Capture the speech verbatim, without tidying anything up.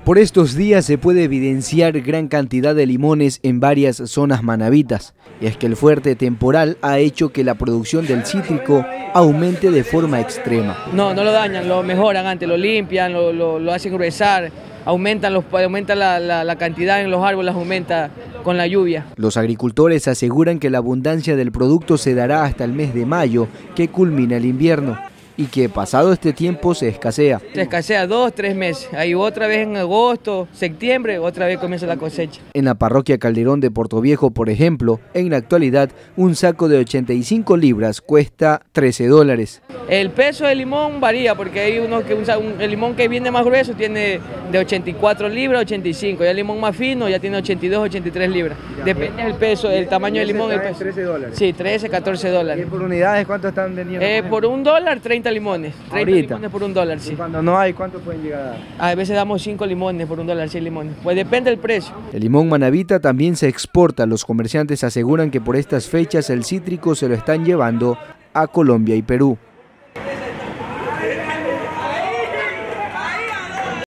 Por estos días se puede evidenciar gran cantidad de limones en varias zonas manavitas, y es que el fuerte temporal ha hecho que la producción del cítrico aumente de forma extrema. No, no lo dañan, lo mejoran antes, lo limpian, lo, lo, lo hacen gruesar, aumentan, los, aumentan la, la, la cantidad en los árboles, aumenta con la lluvia. Los agricultores aseguran que la abundancia del producto se dará hasta el mes de mayo, que culmina el invierno, y que pasado este tiempo se escasea. Se escasea dos, tres meses, ahí otra vez en agosto, septiembre, otra vez comienza la cosecha. En la parroquia Calderón de Portoviejo, por ejemplo, en la actualidad un saco de ochenta y cinco libras cuesta trece dólares. El peso del limón varía porque hay uno que un, el limón que viene más grueso tiene de ochenta y cuatro libras, ochenta y cinco, y el limón más fino ya tiene ochenta y dos, ochenta y tres libras. Depende del peso, el tamaño del limón. El peso. trece dólares. Sí, trece, catorce dólares. ¿Y por unidades cuánto están vendiendo? Eh, por un dólar, treinta limones. treinta Ahorita. limones por un dólar, sí. ¿Y cuando no hay, cuánto pueden llegar a dar? A veces damos cinco limones por un dólar, seis limones. Pues depende del precio. El limón manavita también se exporta. Los comerciantes aseguran que por estas fechas el cítrico se lo están llevando a Colombia y Perú.